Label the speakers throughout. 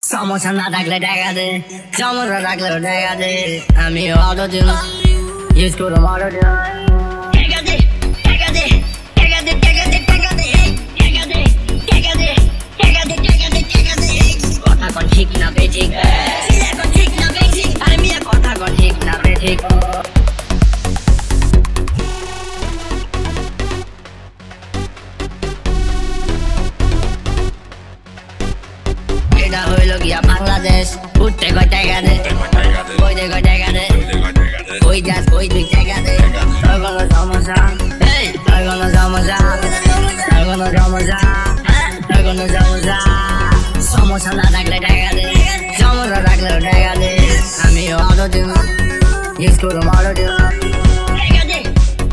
Speaker 1: সমস্যা না থাকলে টাকা দে, সমস্যা থাকলেও টাকা দে। আমি অটো টিউন ইউজ করো অটো টিউন। টাকা দে, টাকা দে, টাকা দে, টাকা দে, টাকা দে, টাকা দে, টাকা দে, টাকা দে, টাকা দে, টাকা দে। কথা কন ঠিক না বেঠিক, এখন ঠিক না বেঠিক। আরে মিয়া কথা কন ঠিক না বেঠিক। এটা হইল গিয়া বাংলাদেশ, উঠতে কয় টাকা দে, বইতে কয় টাকা দে, কই যাস কই তুই টাকা দে। তোর কোনো সমস্যা, তোর কোনো সমস্যা, তোর কোনো সমস্যা, তোর কোনো সমস্যা। সমস্যা না থাকলে টাকা দে, সমস্যা থাকলেও টাকা দে। আমি অটো টিউন ইউজ করুম অটো টিউন। টাকা দে,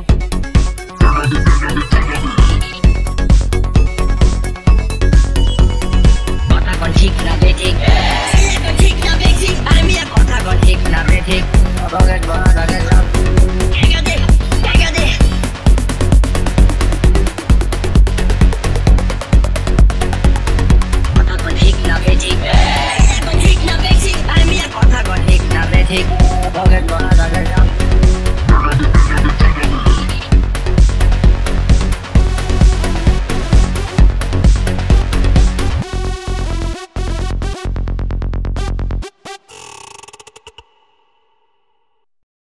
Speaker 1: কথা কন ঠিক না বেঠিক, ঠিক না বেঠিক। আরে মিয়া কথা কন ঠিক না বেঠিক। পকেট ভরা থাকে